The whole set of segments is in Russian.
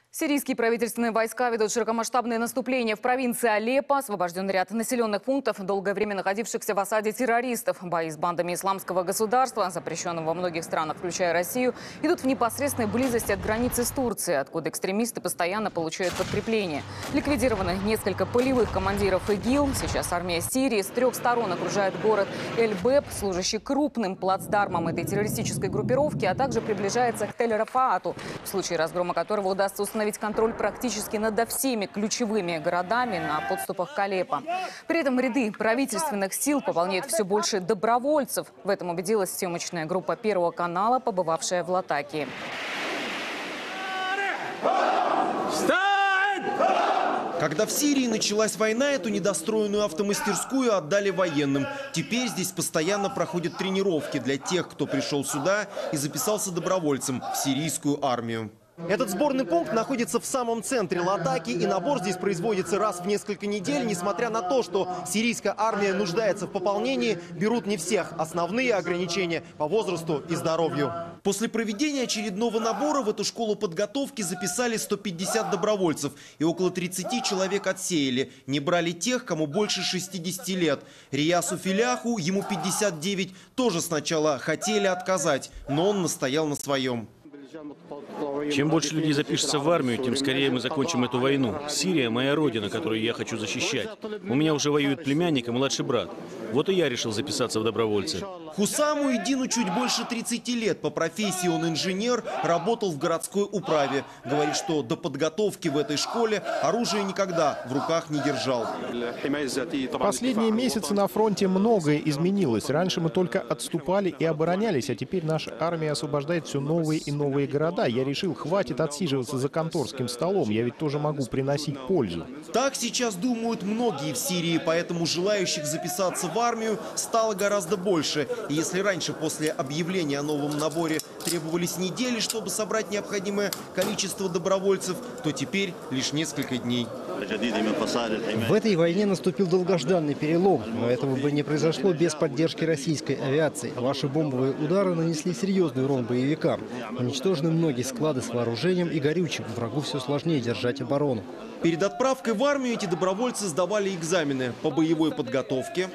Сирийские правительственные войска ведут широкомасштабное наступление в провинции Алеппо. Освобожден ряд населенных пунктов, долгое время находившихся в осаде террористов. Бои с бандами исламского государства, запрещенным во многих странах, включая Россию, идут в непосредственной близости от границы с Турцией, откуда экстремисты постоянно получают подкрепление. Ликвидированы несколько полевых командиров ИГИЛ. Сейчас армия Сирии с 3 сторон окружает город Эль-Беб, служащий крупным плацдармом этой террористической группировки, а также приближается к Тель-Рафаату, в случае разгрома которого удастся установить контроль практически над всеми ключевыми городами на подступах к Алеппо. При этом ряды правительственных сил пополняют все больше добровольцев. В этом убедилась съемочная группа Первого канала, побывавшая в Латакии. Когда в Сирии началась война, эту недостроенную автомастерскую отдали военным. Теперь здесь постоянно проходят тренировки для тех, кто пришел сюда и записался добровольцем в сирийскую армию. Этот сборный пункт находится в самом центре Латаки, и набор здесь производится раз в несколько недель. Несмотря на то, что сирийская армия нуждается в пополнении, берут не всех. Основные ограничения по возрасту и здоровью. После проведения очередного набора в эту школу подготовки записали 150 добровольцев, и около 30 человек отсеяли. Не брали тех, кому больше 60 лет. Риясу Филяху, ему 59, тоже сначала хотели отказать, но он настоял на своем. Чем больше людей запишется в армию, тем скорее мы закончим эту войну. Сирия – моя родина, которую я хочу защищать. У меня уже воюет племянник и младший брат. Вот и я решил записаться в добровольцы. Хусаму Идину чуть больше 30 лет. По профессии он инженер, работал в городской управе. Говорит, что до подготовки в этой школе оружие никогда в руках не держал. Последние месяцы на фронте многое изменилось. Раньше мы только отступали и оборонялись, а теперь наша армия освобождает все новые и новые города. Я решил, хватит отсиживаться за конторским столом. Я ведь тоже могу приносить пользу. Так сейчас думают многие в Сирии, поэтому желающих записаться в армию стало гораздо больше. И если раньше после объявления о новом наборе требовались недели, чтобы собрать необходимое количество добровольцев, то теперь лишь несколько дней. В этой войне наступил долгожданный перелом, но этого бы не произошло без поддержки российской авиации. Ваши бомбовые удары нанесли серьезный урон боевикам. Уничтожены многие склады с вооружением и горючим. Врагу все сложнее держать оборону. Перед отправкой в армию эти добровольцы сдавали экзамены по боевой подготовке,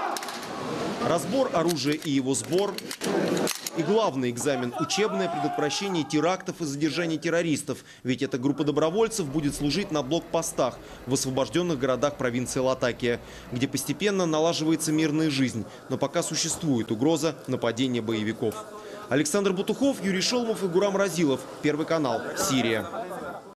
разбор оружия и его сбор. И главный экзамен – учебное предотвращение терактов и задержания террористов. Ведь эта группа добровольцев будет служить на блокпостах в освобожденных городах провинции Латакия, где постепенно налаживается мирная жизнь, но пока существует угроза нападения боевиков. Александр Бутухов, Юрий Шолмов и Гурам Разилов. Первый канал. Сирия.